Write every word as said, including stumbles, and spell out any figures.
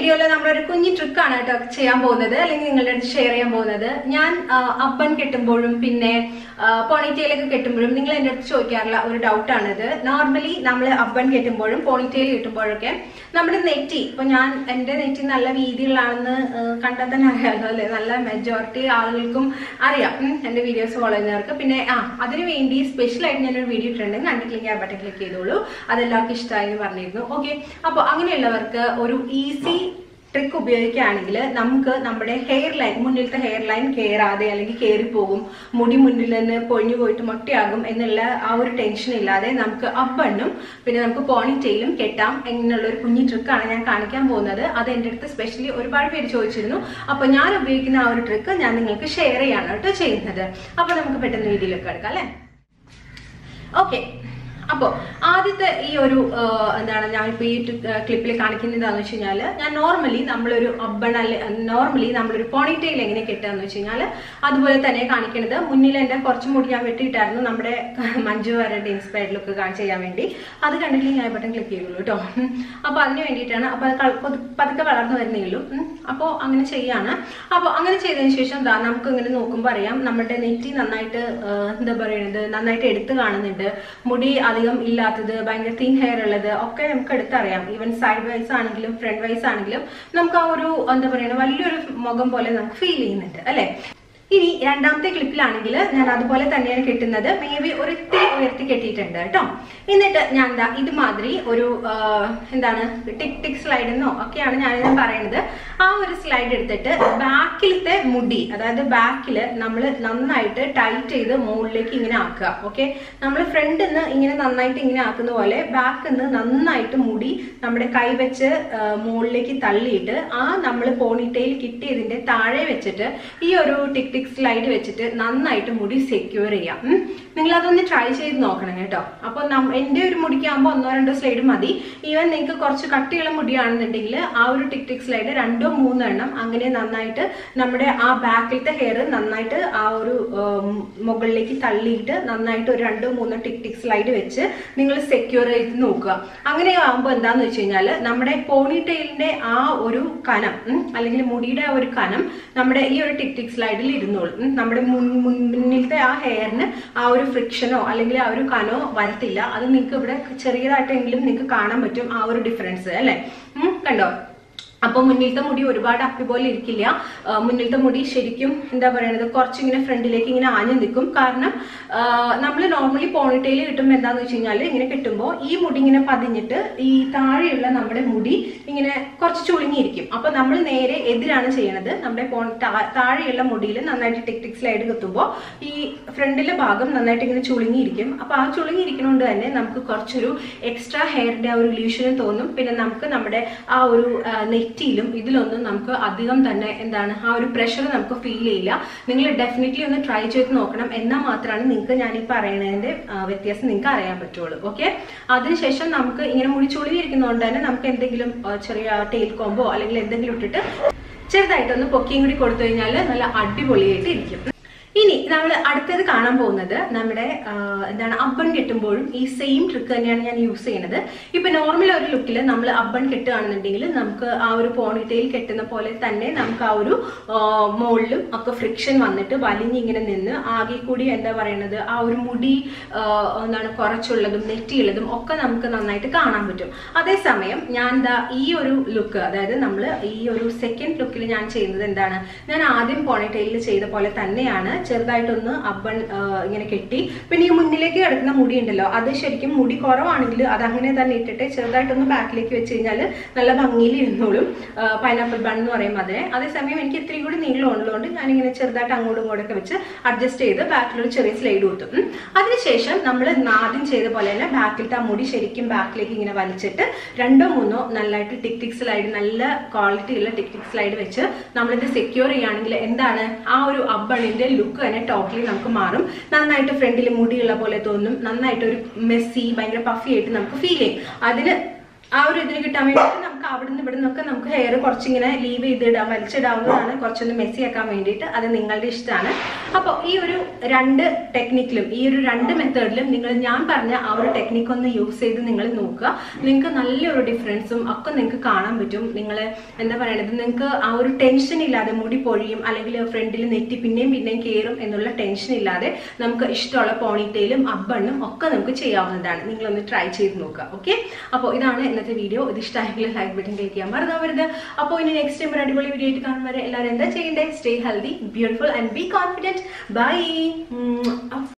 വീഡിയോയിൽ നമ്മളൊരു കുഞ്ഞി ട്രിക്കാണ് കേട്ടോ ചെയ്യാൻ പോകുന്നത്, അല്ലെങ്കിൽ നിങ്ങളുടെ അടുത്ത് ഷെയർ ചെയ്യാൻ പോകുന്നത്. ഞാൻ അബ്ബൻ കെട്ടുമ്പോഴും പിന്നെ പോണിറ്റെയിലൊക്കെ കെട്ടുമ്പോഴും നിങ്ങൾ എൻ്റെ അടുത്ത് ചോദിക്കാറുള്ള ഒരു ഡൗട്ടാണിത്. നോർമലി നമ്മൾ അബ്ബൻ കെട്ടുമ്പോഴും പോണിറ്റെയിൽ കെട്ടുമ്പോഴൊക്കെ നമ്മുടെ നെറ്റി, ഇപ്പൊ ഞാൻ എൻ്റെ നെറ്റി നല്ല വീതികളാണെന്ന് കണ്ടാൽ തന്നെ അറിയാമല്ലോ അല്ലെ, നല്ല മെജോറിറ്റി ആളുകൾക്കും അറിയാം എൻ്റെ വീഡിയോസ് ഫോളോ ചെയ്യുന്നവർക്ക്. പിന്നെ ആ അതിനു വേണ്ടി സ്പെഷ്യലായിട്ട് ഞാനൊരു വീഡിയോ ഇട്ടിട്ടുണ്ടെങ്കിൽ കണ്ടിട്ടില്ലെങ്കിൽ ആ ബട്ടൺ ക്ലിക്ക് ചെയ്തോളൂ, അതെല്ലാവർക്കും ഇഷ്ടമായി എന്ന് പറഞ്ഞിരുന്നു. ഓക്കെ, അപ്പോൾ അങ്ങനെയുള്ളവർക്ക് ഒരു ഈസി ട്രിക്ക് ഉപയോഗിക്കുകയാണെങ്കിൽ നമുക്ക് നമ്മുടെ ഹെയർ ലൈൻ, മുന്നിലത്തെ ഹെയർ ലൈൻ കയറാതെ അല്ലെങ്കിൽ കയറിപ്പോകും, മുടി മുന്നിൽ നിന്ന് പൊഴിഞ്ഞു പോയിട്ട് മൊട്ടയാകും എന്നുള്ള ആ ഒരു ടെൻഷൻ ഇല്ലാതെ നമുക്ക് അബ്ബണ്ണും പിന്നെ നമുക്ക് പോണിറ്റെയിലും കെട്ടാം എന്നുള്ള ഒരു കുഞ്ഞി ട്രിക്കാണ് ഞാൻ കാണിക്കാൻ പോകുന്നത്. അത് എൻ്റെ അടുത്ത് സ്പെഷ്യലി ഒരുപാട് പേര് ചോദിച്ചിരുന്നു. അപ്പൊ ഞാൻ ഉപയോഗിക്കുന്ന ആ ഒരു ട്രിക്ക് ഞാൻ നിങ്ങൾക്ക് ഷെയർ ചെയ്യാണ് കേട്ടോ ചെയ്യുന്നത്. അപ്പൊ നമുക്ക് പെട്ടെന്ന് വീഡിയോയിലൊക്കെ എടുക്കാം അല്ലെ. ഓക്കെ, അപ്പോൾ ആദ്യത്തെ ഈ ഒരു എന്താണ് ഞാനിപ്പോൾ ഈ ക്ലിപ്പിൽ കാണിക്കുന്നത് എന്താണെന്ന് വെച്ച് കഴിഞ്ഞാൽ, ഞാൻ നോർമലി നമ്മളൊരു അബ്ബൺ അല്ലെ നോർമലി നമ്മളൊരു പോണിറ്റെയിൽ എങ്ങനെ കെട്ടുകയെന്ന് വെച്ച് കഴിഞ്ഞാൽ അതുപോലെ തന്നെ കാണിക്കുന്നത്. മുന്നിൽ എൻ്റെ കുറച്ച് മുടി ഞാൻ വെട്ടിയിട്ടായിരുന്നു നമ്മുടെ മഞ്ജു വാര്യരുടെ ഇൻസ്പയർഡ് ലുക്ക് ചെയ്യാൻ വേണ്ടി. അത് കണ്ടിട്ട് ഞാൻ ബട്ടൺ ക്ലിക്ക് ചെയ്യുള്ളൂ കേട്ടോ. അപ്പോൾ അതിന് വേണ്ടിയിട്ടാണ്. അപ്പോൾ അത് പതുക്കെ വളർന്നു വരുന്നേ ഉള്ളൂ. അപ്പോൾ അങ്ങനെ ചെയ്യാണ്. അപ്പോൾ അങ്ങനെ ചെയ്തതിന് ശേഷം ദാ നമുക്ക് ഇങ്ങനെ നോക്കുമ്പോൾ അറിയാം നമ്മുടെ നെറ്റി നന്നായിട്ട് എന്താ പറയുന്നത് നന്നായിട്ട് എടുത്ത് കാണുന്നുണ്ട്. മുടി അധികം ഇല്ലാത്തത്, ഭയങ്കര തിൻ ഹെയർ ഉള്ളത് ഒക്കെ നമുക്ക് എടുത്തറിയാം. ഈവൻ സൈഡ് വൈസ് ആണെങ്കിലും ഫ്രണ്ട് വൈസ് ആണെങ്കിലും നമുക്ക് ആ ഒരു എന്താ പറയുക വലിയൊരു മുഖം പോലെ നമുക്ക് ഫീൽ ചെയ്യുന്നുണ്ട് അല്ലെ. ഇനി രണ്ടാമത്തെ ക്ലിപ്പിലാണെങ്കിൽ ഞാൻ അതുപോലെ തന്നെയാണ് കെട്ടുന്നത്. മേ ബി ഒരു ഇത്തിരി ഉയർത്തി കെട്ടിയിട്ടുണ്ട് കേട്ടോ. എന്നിട്ട് ഞാൻ എന്താ ഇതുമാതിരി ഒരു എന്താണ് ടിക് ടിക് സ്ലൈഡ് എന്നോ ഒക്കെയാണ് ഞാനിത് പറയുന്നത്. ആ ഒരു സ്ലൈഡ് എടുത്തിട്ട് ബാക്കിലത്തെ മുടി, അതായത് ബാക്കിൽ നമ്മൾ നന്നായിട്ട് ടൈറ്റ് ചെയ്ത് മുകളിലേക്ക് ഇങ്ങനെ ആക്കുക. ഓക്കെ, നമ്മൾ ഫ്രണ്ടിൽ നിന്ന് ഇങ്ങനെ നന്നായിട്ട് ഇങ്ങനെ ആക്കുന്ന പോലെ ബാക്കിൽ നിന്ന് നന്നായിട്ട് മുടി നമ്മുടെ കൈ വെച്ച് മുകളിലേക്ക് തള്ളിയിട്ട് ആ നമ്മൾ പോണിറ്റെയിൽ കിട്ടിയതിന്റെ താഴെ വെച്ചിട്ട് ഈ ഒരു ടിക് സ്ലൈഡ് വെച്ചിട്ട് നന്നായിട്ട് മുടി സെക്യൂർ ചെയ്യാം. നിങ്ങൾ അതൊന്ന് ട്രൈ ചെയ്ത് നോക്കണം കേട്ടോ. അപ്പൊ എന്റെ ഒരു മുടിക്കാകുമ്പോൾ ഒന്നോ രണ്ടോ സ്ലൈഡ് മതി. ഈവൻ നിങ്ങൾക്ക് കുറച്ച് കട്ടിയുള്ള മുടിയാണെന്നുണ്ടെങ്കിൽ ആ ഒരു ടിക് ടിക് സ്ലൈഡ് രണ്ടോ മൂന്നോ എണ്ണം അങ്ങനെ നന്നായിട്ട് നമ്മുടെ ആ ബാക്കിലത്തെ ഹെയർ നന്നായിട്ട് ആ ഒരു മുകളിലേക്ക് തള്ളിയിട്ട് നന്നായിട്ട് ഒരു രണ്ടോ മൂന്നോ ടിക് ടിക് സ്ലൈഡ് വെച്ച് നിങ്ങൾ സെക്യൂർ ചെയ്ത് നോക്കുക. അങ്ങനെ ആകുമ്പോൾ എന്താന്ന് വെച്ച് കഴിഞ്ഞാൽ നമ്മുടെ പോണിറ്റെയിലിന്റെ ആ ഒരു കനം അല്ലെങ്കിൽ മുടിയുടെ ആ ഒരു കനം നമ്മുടെ ഈ ഒരു ടിക് ടിക് സ്ലൈഡിൽ ഇരുന്നോളും. നമ്മുടെ മുന്നിലത്തെ ആ ഹെയറിന് ആ ഒരു ഫ്രിക്ഷനോ അല്ലെങ്കിൽ ആ ഒരു കനോ വരത്തില്ല. അത് നിങ്ങൾക്ക് ഇവിടെ ചെറിയതായിട്ടെങ്കിലും നിങ്ങൾക്ക് കാണാൻ പറ്റും ആ ഒരു ഡിഫറൻസ് അല്ലെ. കണ്ടോ? അപ്പൊ മുന്നിലത്തെ മുടി ഒരുപാട് അപ്പി പോലെ ഇരിക്കില്ല. മുന്നിലത്തെ മുടി ശരിക്കും എന്താ പറയണത് കുറച്ചിങ്ങനെ ഫ്രണ്ടിലേക്ക് ഇങ്ങനെ ആഞ്ഞു നിൽക്കും. കാരണം നമ്മൾ നോർമലി പോണിറ്റെയിൽ കിട്ടുമ്പോൾ എന്താന്ന് വെച്ച് കഴിഞ്ഞാൽ ഇങ്ങനെ കിട്ടുമ്പോൾ ഈ മുടി ഇങ്ങനെ പതിഞ്ഞിട്ട് ഈ താഴെയുള്ള നമ്മുടെ മുടി ഇങ്ങനെ കുറച്ച് ചുളുങ്ങിയിരിക്കും. അപ്പൊ നമ്മൾ നേരെ എതിരാണ് ചെയ്യണത്. നമ്മുടെ താഴെയുള്ള മുടിയിൽ നന്നായിട്ട് ടിക് ടിക് സ്ലൈഡ് കുത്തുമ്പോൾ ഈ ഫ്രണ്ടിലെ ഭാഗം നന്നായിട്ട് ഇങ്ങനെ ചുളുങ്ങിയിരിക്കും. അപ്പൊ ആ ചുളുങ്ങിയിരിക്കുന്നതുകൊണ്ട് തന്നെ നമുക്ക് കുറച്ചൊരു എക്സ്ട്രാ ഹെയറിന്റെ ആ ഒരു ഇല്യൂഷനും തോന്നും. പിന്നെ നമുക്ക് നമ്മുടെ ആ ഒരു നെറ്റിയിലും ഇതിലൊന്നും നമുക്ക് അധികം തന്നെ എന്താണ് ആ ഒരു പ്രഷർ നമുക്ക് ഫീൽ ചെയ്യില്ല. നിങ്ങൾ ഡെഫിനറ്റ്ലി ഒന്ന് ട്രൈ ചെയ്ത് നോക്കണം. എന്നാൽ മാത്രമാണ് നിങ്ങൾക്ക് ഞാൻ ഈ പറയുന്നതിന്റെ വ്യത്യാസം നിങ്ങൾക്ക് അറിയാൻ പറ്റുള്ളൂ. ഓക്കെ, അതിനുശേഷം നമുക്ക് ഇങ്ങനെ മുടി ചുളിയിരിക്കുന്നതുകൊണ്ട് തന്നെ നമുക്ക് എന്തെങ്കിലും ചെറിയ ടെയിൽ കോമ്പോ അല്ലെങ്കിൽ എന്തെങ്കിലും ഇട്ടിട്ട് ചെറുതായിട്ടൊന്ന് പൊക്കിയും കൂടി കൊടുത്തു കഴിഞ്ഞാൽ നല്ല അടിപൊളിയായിട്ട് ഇരിക്കും. ഇനി നമ്മൾ അടുത്തത് കാണാൻ പോകുന്നത് നമ്മുടെ എന്താണ് അബ്ബൺ കെട്ടുമ്പോഴും ഈ സെയിം ട്രിക്ക് തന്നെയാണ് ഞാൻ യൂസ് ചെയ്യുന്നത്. ഇപ്പൊ നോർമൽ ഒരു ലുക്കിൽ നമ്മൾ അബ്ബൺ കെട്ടുകയാണെന്നുണ്ടെങ്കിൽ നമുക്ക് ആ ഒരു പോണിറ്റെയിൽ കെട്ടുന്ന പോലെ തന്നെ നമുക്ക് ആ ഒരു മുകളിലും ഒക്കെ ഫ്രിക്ഷൻ വന്നിട്ട് വലിഞ്ഞിങ്ങനെ നിന്ന് ആകെ കൂടി എന്താ പറയുന്നത് ആ ഒരു മുടി എന്താണ് കുറച്ചുള്ളതും നെറ്റിയുള്ളതും ഒക്കെ നമുക്ക് നന്നായിട്ട് കാണാൻ പറ്റും. അതേസമയം ഞാൻ എന്താ ഈ ഒരു ലുക്ക്, അതായത് നമ്മൾ ഈ ഒരു സെക്കൻഡ് ലുക്കിൽ ഞാൻ ചെയ്യുന്നത് എന്താണ്, ഞാൻ ആദ്യം പോണിറ്റെയിലിൽ ചെയ്ത പോലെ തന്നെയാണ് ചെറുതായിട്ടൊന്ന് അബ്ബൺ ഇങ്ങനെ കെട്ടി. പിന്നെ ഈ മുന്നിലേക്ക് കിടക്കുന്ന മുടി ഉണ്ടല്ലോ, അത് ശരിക്കും മുടി കുറവാണെങ്കിൽ അത് അങ്ങനെ തന്നെ ഇട്ടിട്ട് ചെറുതായിട്ടൊന്ന് ബാക്കിലേക്ക് വെച്ച് കഴിഞ്ഞാൽ നല്ല ഭംഗിയിൽ ഇരുന്നോളും. പൈനാപ്പിൾ ബൺ എന്ന് പറയുമ്പോൾ അതിനെ. അതേസമയം എനിക്ക് ഇത്രയും കൂടി നീളം ഉള്ളതുകൊണ്ട് ഞാനിങ്ങനെ ചെറുതായിട്ട് അങ്ങോട്ടും ഇങ്ങോട്ടൊക്കെ വെച്ച് അഡ്ജസ്റ്റ് ചെയ്ത് ബാക്കിലൊരു ചെറിയ സ്ലൈഡ് കൊടുത്തു. അതിനുശേഷം നമ്മൾ ആദ്യം ചെയ്ത പോലെ തന്നെ ബാക്കിലത്തെ ആ മുടി ശരിക്കും ബാക്കിലേക്ക് ഇങ്ങനെ വലിച്ചിട്ട് രണ്ടോ മൂന്നോ നല്ലതായിട്ട് ടിക് ടിക് സ്ലൈഡ്, നല്ല ക്വാളിറ്റി ഉള്ള ടിക് ടിക് സ്ലൈഡ് വെച്ച് നമ്മളിത് സെക്യൂർ ചെയ്യുകയാണെങ്കിൽ എന്താണ് ആ ഒരു അബ്ബണിന്റെ ലുക്ക് തന്നെ ടോട്ടലി നമുക്ക് മാറും. നന്നായിട്ട് ഫ്രണ്ടിൽ മുടിയുള്ള പോലെ തോന്നും. നന്നായിട്ട് ഒരു മെസ്സി ഭയങ്കര പഫി ആയിട്ട് നമുക്ക് ഫീൽ ചെയ്യും. അതിന് ആ ഒരു ഇതിന് കിട്ടാൻ വേണ്ടിയിട്ട് നമുക്ക് അവിടെ നിന്ന് ഇവിടെ നിന്നൊക്കെ നമുക്ക് ഹെയർ കുറച്ചിങ്ങനെ ലീവ് ചെയ്തിടാം, വലിച്ചിടാവുന്നതാണ്, കുറച്ചൊന്ന് മെസ്സി ആക്കാൻ വേണ്ടിയിട്ട്. അത് നിങ്ങളുടെ ഇഷ്ടമാണ്. അപ്പോൾ ഈ ഒരു രണ്ട് ടെക്നിക്കിലും ഈ ഒരു രണ്ട് മെത്തേഡിലും നിങ്ങൾ ഞാൻ പറഞ്ഞ ആ ഒരു ടെക്നിക്ക് ഒന്ന് യൂസ് ചെയ്ത് നിങ്ങൾ നോക്കുക. നിങ്ങൾക്ക് നല്ലൊരു ഡിഫറൻസും ഒക്കെ നിങ്ങൾക്ക് കാണാൻ പറ്റും. നിങ്ങൾ എന്താ പറയണത്, നിങ്ങൾക്ക് ആ ഒരു ടെൻഷൻ ഇല്ലാതെ മുടി പൊഴിയും അല്ലെങ്കിൽ ഫ്രണ്ടിൽ നെറ്റി പിന്നെയും പിന്നെയും കയറും എന്നുള്ള ടെൻഷൻ ഇല്ലാതെ നമുക്ക് ഇഷ്ടമുള്ള പോണിറ്റെയിലും അബ്ബണ്ണും ഒക്കെ നമുക്ക് ചെയ്യാവുന്നതാണ്. നിങ്ങളൊന്ന് ട്രൈ ചെയ്ത് നോക്കുക. ഓക്കെ, അപ്പോൾ ഇതാണ് ഇന്നത്തെ വീഡിയോ. ഇത് ഇഷ്ടമായെങ്കിൽ ലൈക്ക് ബട്ടൺ ക്ലിക്ക് ചെയ്യാൻ മറന്നാവരുത്. അപ്പോൾ ഇനി നെക്സ്റ്റ് ടൈം ഒരു അടിപൊളി വീഡിയോ ആയിട്ട് കാണും വരെ എല്ലാവരും എന്താ ചെയ്യേണ്ടത്? Stay healthy, beautiful and be confident. By.